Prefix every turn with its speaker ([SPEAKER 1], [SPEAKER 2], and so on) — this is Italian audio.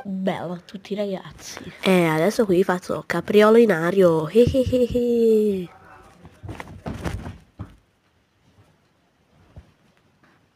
[SPEAKER 1] Bella a tutti i ragazzi.
[SPEAKER 2] Adesso qui faccio capriolo in ario.